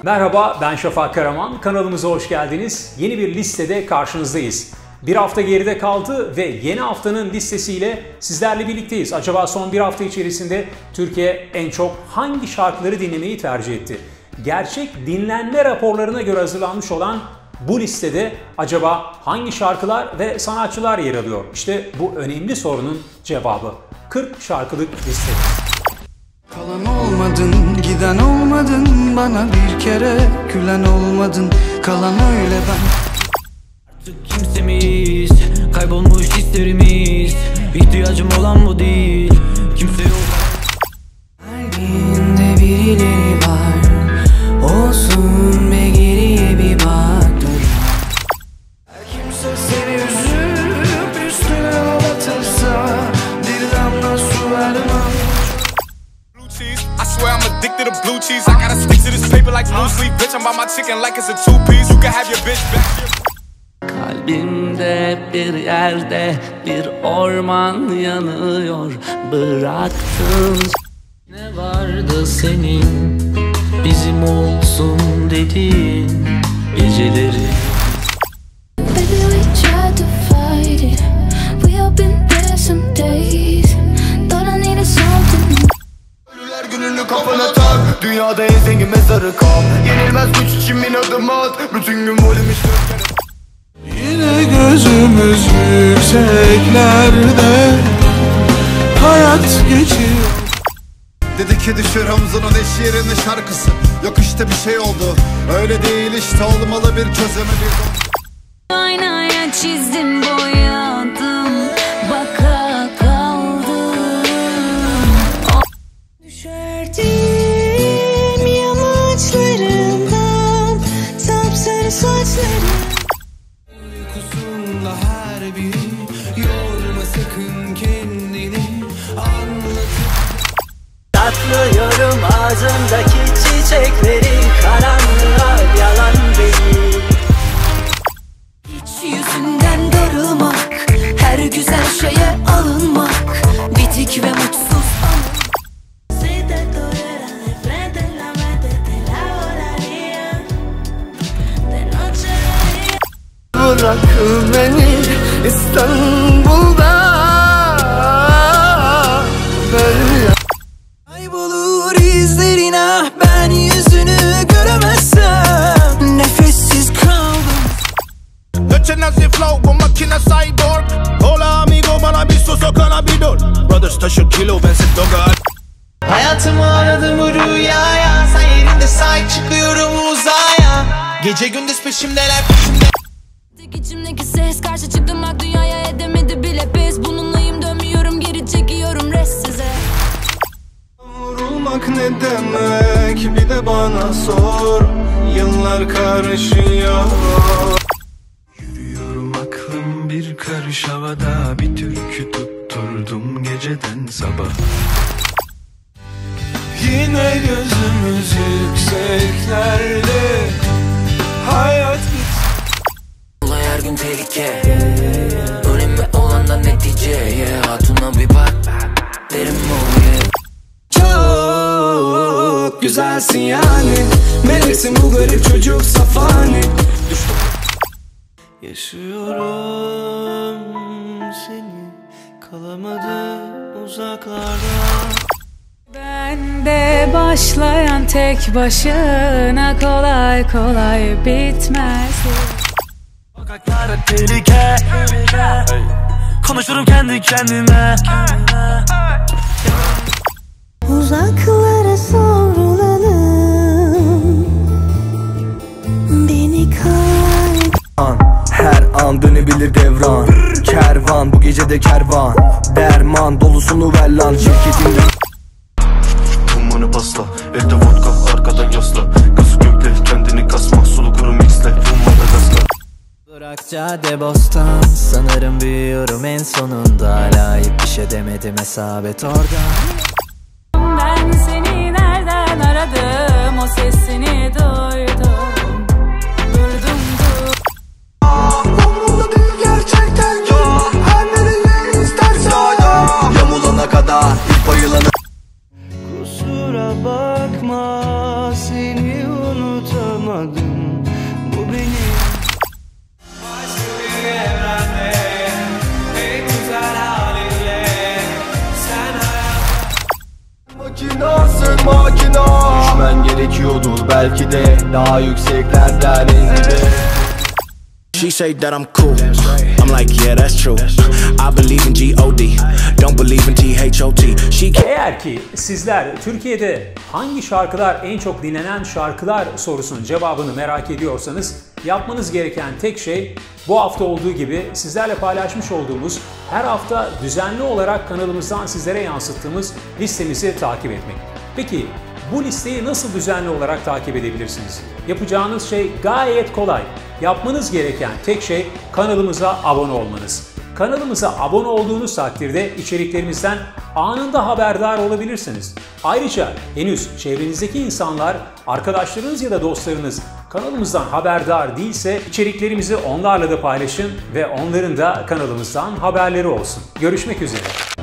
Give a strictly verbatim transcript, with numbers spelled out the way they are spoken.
Merhaba, ben Şafak Karaman. Kanalımıza hoş geldiniz. Yeni bir listede karşınızdayız. Bir hafta geride kaldı ve yeni haftanın listesiyle sizlerle birlikteyiz. Acaba son bir hafta içerisinde Türkiye en çok hangi şarkıları dinlemeyi tercih etti? Gerçek dinlenme raporlarına göre hazırlanmış olan bu listede acaba hangi şarkılar ve sanatçılar yer alıyor? İşte bu önemli sorunun cevabı. kırk şarkılık liste. Kalan olmadın, giden olmadın, bana bir kere gülen olmadın, kalan öyle ben. Artık kimsemiz, kaybolmuş hislerimiz, ihtiyacım olan bu değil, kimse yok. Kalbinde birileri var, olsun be geriye bir bak dur. Kimse seni üzüp üstüne ağlatırsa, bir damla su vermem. I swear I'm addicted to blue cheese. I gotta stick to this paper like blue sleep. Bitch, I'm by my chicken like it's a two piece. You can have your bitch back. Kalbimde bir yerde bir orman yanıyor, bıraktın. Ne vardı senin, bizim olsun dediğin geceleri. Baby, we tried to fight it. We have been there some days. Thought I needed something. Ölüler gününü kafana tak. Dünyada en zengin mezarı kal. Yenilmez güç için bin adım at. Bütün gün volüm işte. Yine gözümüz yükseklerde, hayat geçiyor. Dedi ki düşür Hamza'nın eş yerine şarkısı. Yok işte bir şey oldu. Öyle değil işte, olmalı bir çözeme bir. Aynaya çizdim, boyadım, baka kaldım. Düşerdim yamaçlarından, sapsarı saçlarım. Uykusunda her biri, yorma sakın kendini, anlatıp. Saklıyorum ağzımdaki çiçeklerin, karanlığa yalan değil. Hiç yüzünden darılmak, her güzel şeye alınmak, bitik ve mutsuz anım. Bırak beni İstanbul'da, böyle kaybolur izlerine, ben yüzünü göremezsem nefessiz kaldım. Göçen nazi flow bu makine cyborg. Hola amigo, bana bir sos o kana bir dur. Brothers taşır kilo, ben set doga. Hayatımı aradım bu rüyaya, sen yerinde say, çıkıyorum uzaya. Gece gündüz peşimdeler peşimde. İçimdeki ses karşı çıktım, bak dünyaya edemedi bile pes. Bununlayım, dönmüyorum, geri çekiyorum rest size. Vurulmak ne demek, bir de bana sor. Yıllar karışıyor. Yürüyorum aklım bir karış havada, bir türkü tutturdum geceden sabah. Yine gözümüz yükseklerde, hayat bitsin. Her gün tehlike, önemli olan da netice. Yeah, hatuna bir bak, derim o yeah. Çok güzelsin yani, meleksin bu garip çocuk safani. Yaşıyorum seni, kalamadım uzaklarda. Bende başlayan tek başına kolay kolay bitmez. Sokaklarda tehlike, konuşurum kendi kendime. Uzaklara savrulalım, beni kay. Her an dönebilir devran, kervan bu gecede kervan. Derman dolusunu ver lan şirketimde. Dumanı basla, elde vodka arkadan yasla. Gazı gökle, kendini kasma, sulu kuru mixle. Dumanı gazla. Bırak cadde bostan, sanırım büyüyorum en sonunda. Hala hiçbir şey demedim, hesabet orada. Ben seni nereden aradım, o sesini duydum. Durdum dur. Umurumda değil gerçekten yok. Her nereye istersen. Yamulana kadar ilk bayılanı. Kusura bakma seni unutamam. olmadın. Bu benim. Makinasın makina. Düşmen gerekiyordur belki de daha yükseklerden indi. She say that I'm cool. I'm like, yeah, that's true. I believe in G O D. Don't believe in T H O T. She Eğer ki sizler Türkiye'de hangi şarkılar en çok dinlenen şarkılar sorusunun cevabını merak ediyorsanız yapmanız gereken tek şey bu hafta olduğu gibi sizlerle paylaşmış olduğumuz her hafta düzenli olarak kanalımızdan sizlere yansıttığımız listemizi takip etmek. Peki bu listeyi nasıl düzenli olarak takip edebilirsiniz? Yapacağınız şey gayet kolay. Yapmanız gereken tek şey kanalımıza abone olmanız. Kanalımıza abone olduğunuz takdirde içeriklerimizden anında haberdar olabilirsiniz. Ayrıca henüz çevrenizdeki insanlar, arkadaşlarınız ya da dostlarınız kanalımızdan haberdar değilse içeriklerimizi onlarla da paylaşın ve onların da kanalımızdan haberleri olsun. Görüşmek üzere.